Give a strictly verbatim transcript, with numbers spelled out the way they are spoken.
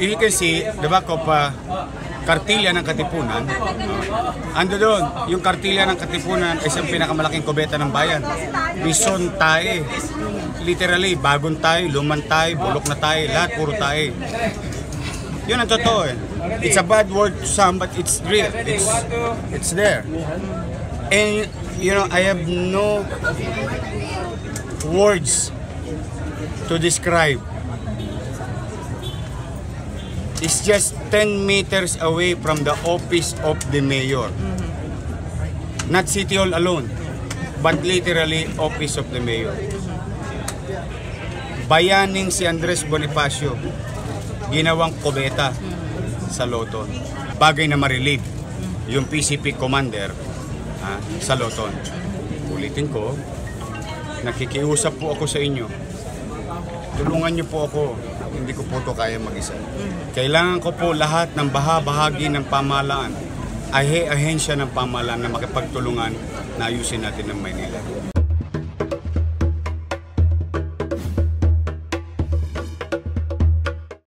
you can see the back of uh, kartilya ng Katipunan. Uh, ando doon, yung kartilya ng Katipunan ay isang pinakamalaking kubeta ng bayan. Bison tayo. Literally, bagong tayo, luman tayo, bulok na tayo, lahat puro tayo. Yun ang totoo eh. It's a bad word to some, but it's real. It's, it's there. And, you know, I have no words to describe. It's just ten meters away from the office of the mayor. Not City Hall alone, but literally office of the mayor. Bayaning si Andres Bonifacio, ginawang kubeta sa Loton. Bagay na marilig yung P C P commander ha, sa Loton. Ulitin ko, nakikiusap po ako sa inyo. Tulungan niyo po ako. Hindi ko po ito kaya mag-isa. Kailangan ko po lahat ng baha-bahagi ng pamahalaan, ahe-ahensya ng pamahalaan na makipagtulungan na ayusin natin ng Maynila.